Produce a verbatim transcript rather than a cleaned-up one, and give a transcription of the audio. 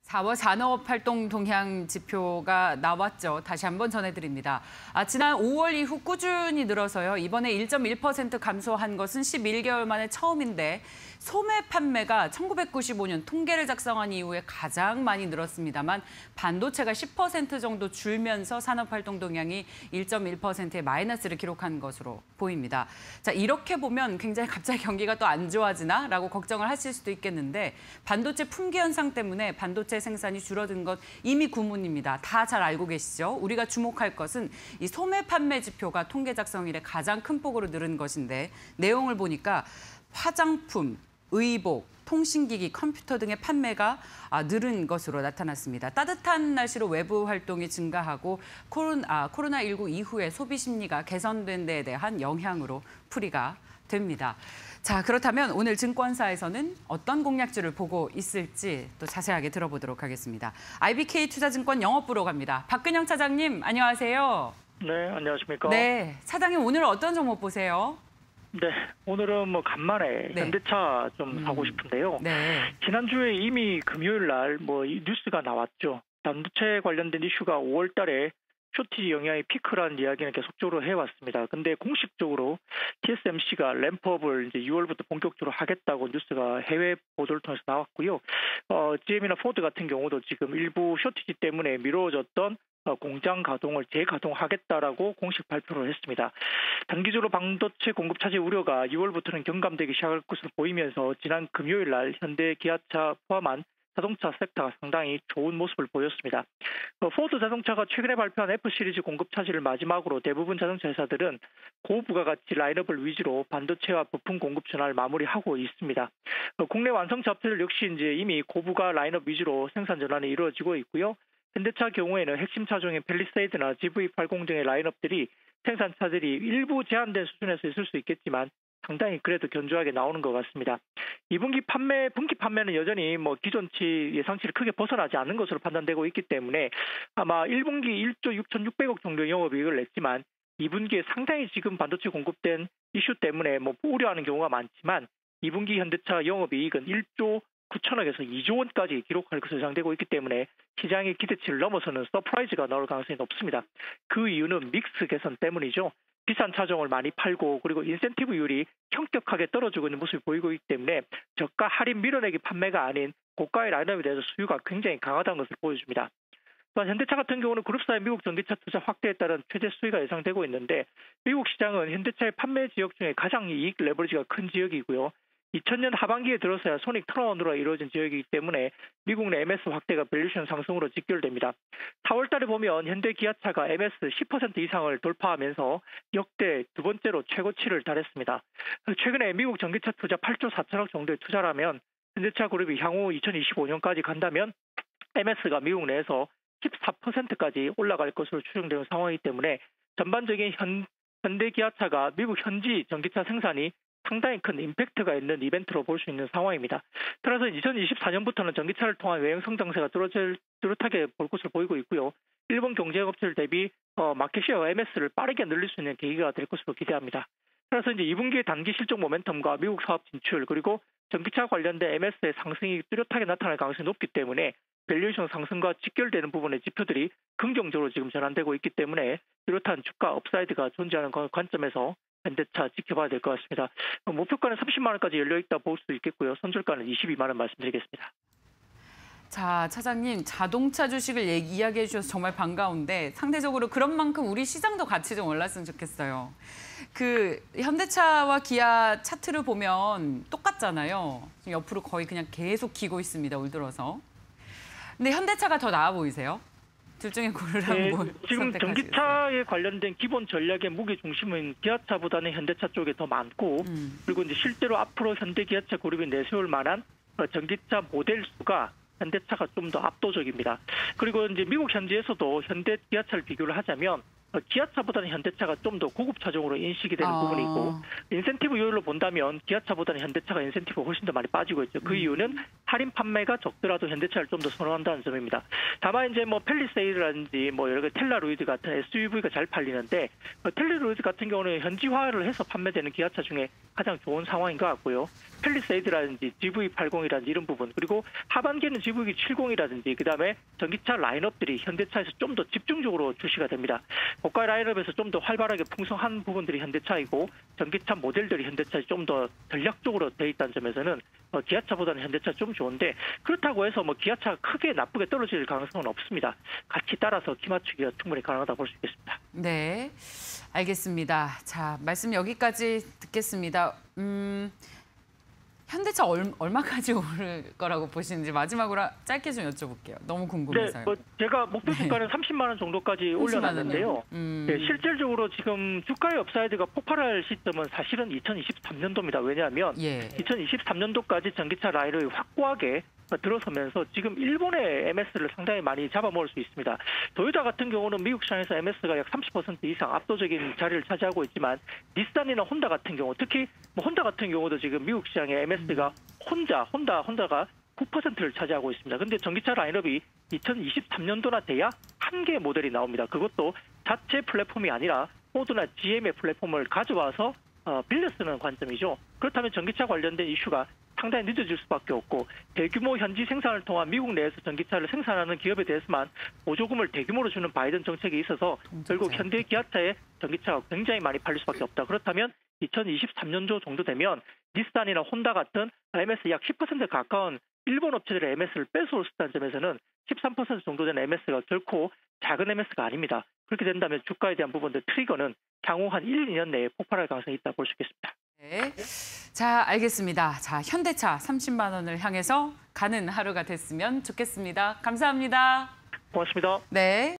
사월 산업활동 동향 지표가 나왔죠. 다시 한번 전해드립니다. 아, 지난 오월 이후 꾸준히 늘어서요. 이번에 일 점 일 퍼센트 감소한 것은 십일 개월 만에 처음인데 소매 판매가 천구백구십오 년 통계를 작성한 이후에 가장 많이 늘었습니다만 반도체가 십 퍼센트 정도 줄면서 산업활동 동향이 일 점 일 퍼센트의 마이너스를 기록한 것으로 보입니다. 자, 이렇게 보면 굉장히 갑자기 경기가 또 안 좋아지나? 라고 걱정을 하실 수도 있겠는데 반도체 품귀 현상 때문에 반도체 생산이 줄어든 것 이미 구문입니다. 다 잘 알고 계시죠? 우리가 주목할 것은 이 소매 판매 지표가 통계 작성 이래 가장 큰 폭으로 늘은 것인데 내용을 보니까 화장품, 의복, 통신기기, 컴퓨터 등의 판매가 늘은 것으로 나타났습니다. 따뜻한 날씨로 외부 활동이 증가하고 코로나, 코로나십구 이후에 소비 심리가 개선된 데에 대한 영향으로 풀이가 됩니다. 자, 그렇다면 오늘 증권사에서는 어떤 공략주를 보고 있을지 또 자세하게 들어보도록 하겠습니다. 아이비케이 투자증권 영업부로 갑니다. 박근영 차장님, 안녕하세요. 네, 안녕하십니까. 네, 차장님 오늘 어떤 종목 보세요? 네, 오늘은 뭐 간만에 네. 현대차 좀 음. 사고 싶은데요. 네. 지난주에 이미 금요일 날 뭐 뉴스가 나왔죠. 반도체 관련된 이슈가 오월 달에 쇼티지 영향이 피크라는 이야기는 계속적으로 해왔습니다. 근데 공식적으로 티에스엠씨가 램프업을 이제 유월부터 본격적으로 하겠다고 뉴스가 해외 보도를 통해서 나왔고요. 어, 지엠이나 포드 같은 경우도 지금 일부 쇼티지 때문에 미뤄졌던 공장 가동을 재가동하겠다라고 공식 발표를 했습니다. 단기적으로 반도체 공급 차질 우려가 유월부터는 경감되기 시작할 것으로 보이면서 지난 금요일 날 현대, 기아차 포함한 자동차 섹터가 상당히 좋은 모습을 보였습니다. 포드 자동차가 최근에 발표한 F 시리즈 공급 차질을 마지막으로 대부분 자동차 회사들은 고부가가치 라인업을 위주로 반도체와 부품 공급 전환을 마무리하고 있습니다. 국내 완성차 업체들 역시 이제 이미 고부가 라인업 위주로 생산 전환이 이루어지고 있고요. 현대차 경우에는 핵심 차종인 팰리세이드나 지브이 팔십 등의 라인업들이 생산 차질이 일부 제한된 수준에서 있을 수 있겠지만 상당히 그래도 견조하게 나오는 것 같습니다. 이 분기 판매, 분기 판매는 여전히 뭐 기존치 예상치를 크게 벗어나지 않는 것으로 판단되고 있기 때문에 아마 일 분기 일조 육천육백억 정도 영업이익을 냈지만 이 분기에 상당히 지금 반도체 공급된 이슈 때문에 뭐 우려하는 경우가 많지만 이 분기 현대차 영업이익은 일조 구천억에서 이조 원까지 기록할 것으로 예상되고 있기 때문에 시장의 기대치를 넘어서는 서프라이즈가 나올 가능성이 높습니다. 그 이유는 믹스 개선 때문이죠. 비싼 차종을 많이 팔고 그리고 인센티브율이 현격하게 떨어지고 있는 모습을 보이고 있기 때문에 저가 할인 밀어내기 판매가 아닌 고가의 라인업에 대해서 수요가 굉장히 강하다는 것을 보여줍니다. 또한 현대차 같은 경우는 그룹사의 미국 전기차 투자 확대에 따른 최대 수익가 예상되고 있는데 미국 시장은 현대차의 판매 지역 중에 가장 이익 레버리지가 큰 지역이고요. 이천 년 하반기에 들어서야 손익 턴어라운드가 이루어진 지역이기 때문에 미국 내 엠에스 확대가 밸류에이션 상승으로 직결됩니다. 사월 달에 보면 현대 기아차가 엠에스 십 퍼센트 이상을 돌파하면서 역대 두 번째로 최고치를 달했습니다. 최근에 미국 전기차 투자 팔조 사천억 정도의 투자라면 현대차 그룹이 향후 이천이십오 년까지 간다면 엠에스가 미국 내에서 십사 퍼센트까지 올라갈 것으로 추정되는 상황이기 때문에 전반적인 현, 현대 기아차가 미국 현지 전기차 생산이 상당히 큰 임팩트가 있는 이벤트로 볼 수 있는 상황입니다. 따라서 이천이십사 년부터는 전기차를 통한 외형 성장세가 뚜렷을, 뚜렷하게 볼 것으로 보이고 있고요. 일본 경쟁업체들 대비 어, 마켓시어와 엠에스를 빠르게 늘릴 수 있는 계기가 될 것으로 기대합니다. 따라서 이제 이 분기의 단기 실적 모멘텀과 미국 사업 진출 그리고 전기차 관련된 엠에스의 상승이 뚜렷하게 나타날 가능성이 높기 때문에 밸류에이션 상승과 직결되는 부분의 지표들이 긍정적으로 지금 전환되고 있기 때문에 뚜렷한 주가 업사이드가 존재하는 관점에서 현대차 지켜봐야 될 것 같습니다. 목표가는 삼십만 원까지 열려있다 볼 수 있겠고요. 손절가는 이십이만 원 말씀드리겠습니다. 자, 차장님, 자동차 주식을 얘기, 이야기해 주셔서 정말 반가운데 상대적으로 그런 만큼 우리 시장도 같이 좀 올랐으면 좋겠어요. 그 현대차와 기아 차트를 보면 똑같잖아요. 옆으로 거의 그냥 계속 기고 있습니다, 올 들어서. 근데 현대차가 더 나아 보이세요? 둘 중에 고르라면 네, 뭘 지금 선택하시겠어요? 전기차에 관련된 기본 전략의 무게 중심은 기아차보다는 현대차 쪽에 더 많고 음. 그리고 이제 실제로 앞으로 현대 기아차 그룹이 내세울 만한 전기차 모델 수가 현대차가 좀 더 압도적입니다. 그리고 이제 미국 현지에서도 현대 기아차를 비교를 하자면 기아차보다는 현대차가 좀 더 고급 차종으로 인식이 되는 아. 부분이고 인센티브 요율로 본다면 기아차보다는 현대차가 인센티브가 훨씬 더 많이 빠지고 있죠. 그 음. 이유는 할인 판매가 적더라도 현대차를 좀 더 선호한다는 점입니다. 다만 이제 뭐 팰리세이드라든지 뭐 여러 가지 텔라루이드 같은 에스유브이가 잘 팔리는데 텔라루이드 같은 경우는 현지화를 해서 판매되는 기아차 중에 가장 좋은 상황인 것 같고요. 팰리세이드라든지 지브이 팔십이라든지 이런 부분, 그리고 하반기에는 지브이 칠십이라든지 그다음에 전기차 라인업들이 현대차에서 좀 더 집중적으로 출시가 됩니다. 고가 라인업에서 좀 더 활발하게 풍성한 부분들이 현대차이고 전기차 모델들이 현대차에 좀 더 전략적으로 돼 있다는 점에서는 어, 기아차보다는 현대차 좀 좋은데, 그렇다고 해서 뭐 기아차가 크게 나쁘게 떨어질 가능성은 없습니다. 같이 따라서 기 맞추기가 충분히 가능하다 볼 수 있겠습니다. 네, 알겠습니다. 자, 말씀 여기까지 듣겠습니다. 음, 현대차 얼, 얼마까지 오를 거라고 보시는지 마지막으로 짧게 좀 여쭤볼게요. 너무 궁금해서요. 네, 뭐 제가 목표 주가는 네. 삼십만 원 정도까지 올려놨는데요. 음. 네, 실질적으로 지금 주가의 업사이드가 폭발할 시점은 사실은 이천이십삼 년도입니다. 왜냐하면 예. 이천이십삼 년도까지 전기차 라인을 확고하게 들어서면서 지금 일본의 엠에스를 상당히 많이 잡아먹을 수 있습니다. 도요타 같은 경우는 미국 시장에서 엠에스가 약 삼십 퍼센트 이상 압도적인 자리를 차지하고 있지만, 닛산이나 혼다 같은 경우, 특히 뭐 혼다 같은 경우도 지금 미국 시장에 엠에스가 혼자, 혼다, 혼다가 구 퍼센트를 차지하고 있습니다. 그런데 전기차 라인업이 이천이십삼 년도나 돼야 한 개 모델이 나옵니다. 그것도 자체 플랫폼이 아니라 포드나 지엠의 플랫폼을 가져와서 어, 빌려 쓰는 관점이죠. 그렇다면 전기차 관련된 이슈가 상당히 늦어질 수밖에 없고, 대규모 현지 생산을 통한 미국 내에서 전기차를 생산하는 기업에 대해서만 보조금을 대규모로 주는 바이든 정책이 있어서 결국 현대 기아차의 전기차가 굉장히 많이 팔릴 수밖에 없다. 그렇다면 이천이십삼 년도 정도 되면 닛산이나 혼다 같은 엠에스 약 십 퍼센트 가까운 일본 업체들의 엠에스를 뺏어올 수 있다는 점에서는 십삼 퍼센트 정도 되는 엠에스가 결코 작은 엠에스가 아닙니다. 그렇게 된다면 주가에 대한 부분들 트리거는 향후 한 일, 이 년 내에 폭발할 가능성이 있다 볼 수 있겠습니다. 네. 자, 알겠습니다. 자, 현대차 삼십만 원을 향해서 가는 하루가 됐으면 좋겠습니다. 감사합니다. 고맙습니다. 네.